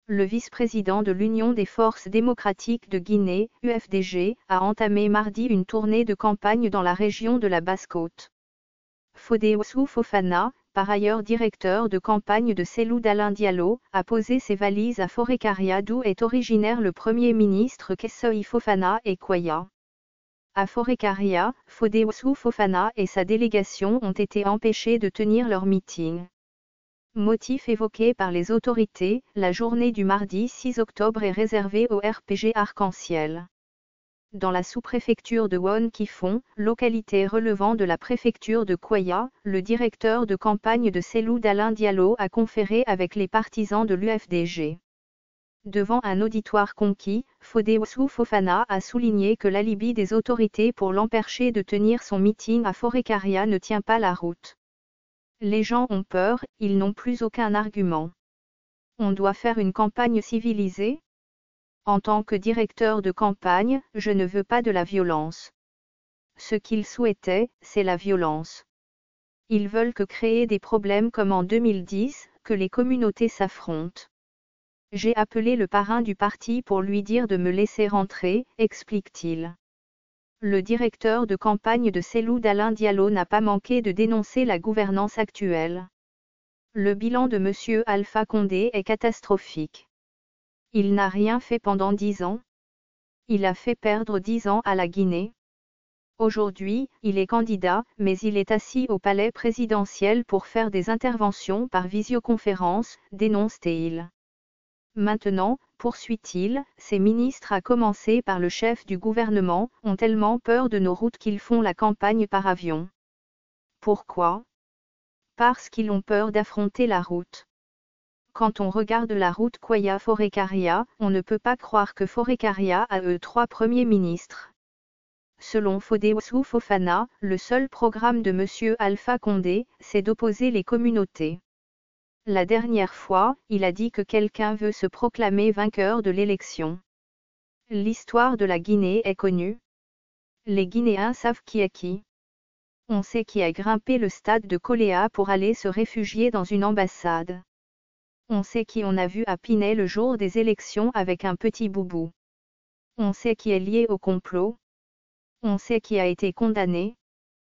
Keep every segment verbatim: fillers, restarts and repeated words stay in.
Le vice-président de l'Union des forces démocratiques de Guinée, U F D G, a entamé mardi une tournée de campagne dans la région de la Basse-Côte. Fodéossou Fofana, par ailleurs directeur de campagne de Cellou Dalein Diallo, a posé ses valises à Forécaria d'où est originaire le Premier ministre Kessoy Fofana et Kwaya. À Forécaria, Fodéossou Fofana et sa délégation ont été empêchés de tenir leur meeting. Motif évoqué par les autorités, la journée du mardi six octobre est réservée au R P G Arc-en-Ciel. Dans la sous-préfecture de Won-Kifon, localité relevant de la préfecture de Kwaya, le directeur de campagne de Cellou Dalein Diallo a conféré avec les partisans de l'U F D G. Devant un auditoire conquis, Fodéossou Fofana a souligné que l'alibi des autorités pour l'empêcher de tenir son meeting à Forécaria ne tient pas la route. Les gens ont peur, ils n'ont plus aucun argument. On doit faire une campagne civilisée ? En tant que directeur de campagne, je ne veux pas de la violence. Ce qu'ils souhaitaient, c'est la violence. Ils veulent que créer des problèmes comme en deux mille dix, que les communautés s'affrontent. J'ai appelé le parrain du parti pour lui dire de me laisser rentrer, explique-t-il. Le directeur de campagne de Cellou Dalein Diallo n'a pas manqué de dénoncer la gouvernance actuelle. Le bilan de M. Alpha Condé est catastrophique. Il n'a rien fait pendant dix ans. Il a fait perdre dix ans à la Guinée. Aujourd'hui, il est candidat, mais il est assis au palais présidentiel pour faire des interventions par visioconférence, dénonce-t-il. Maintenant, poursuit-il, ces ministres à commencer par le chef du gouvernement, ont tellement peur de nos routes qu'ils font la campagne par avion. Pourquoi ? Parce qu'ils ont peur d'affronter la route. Quand on regarde la route Kwaya-Forécaria, on ne peut pas croire que Forécaria a eu trois premiers ministres. Selon Fodéossou Fofana, le seul programme de M. Alpha Condé, c'est d'opposer les communautés. La dernière fois, il a dit que quelqu'un veut se proclamer vainqueur de l'élection. L'histoire de la Guinée est connue. Les Guinéens savent qui est qui. On sait qui a grimpé le stade de Koléa pour aller se réfugier dans une ambassade. On sait qui on a vu à Pinet le jour des élections avec un petit boubou. On sait qui est lié au complot. On sait qui a été condamné.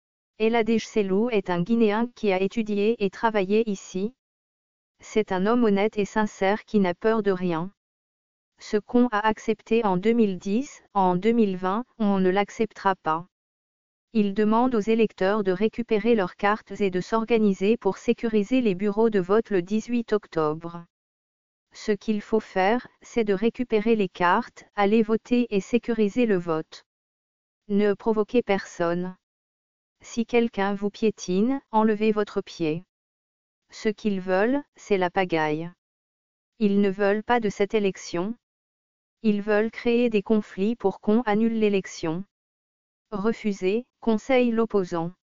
Eladej Cellou est un Guinéen qui a étudié et travaillé ici. C'est un homme honnête et sincère qui n'a peur de rien. Ce qu'on a accepté en deux mille dix, en deux mille vingt, on ne l'acceptera pas. Il demande aux électeurs de récupérer leurs cartes et de s'organiser pour sécuriser les bureaux de vote le dix-huit octobre. Ce qu'il faut faire, c'est de récupérer les cartes, aller voter et sécuriser le vote. Ne provoquez personne. Si quelqu'un vous piétine, enlevez votre pied. Ce qu'ils veulent, c'est la pagaille. Ils ne veulent pas de cette élection. Ils veulent créer des conflits pour qu'on annule l'élection. Refusez, conseille l'opposant.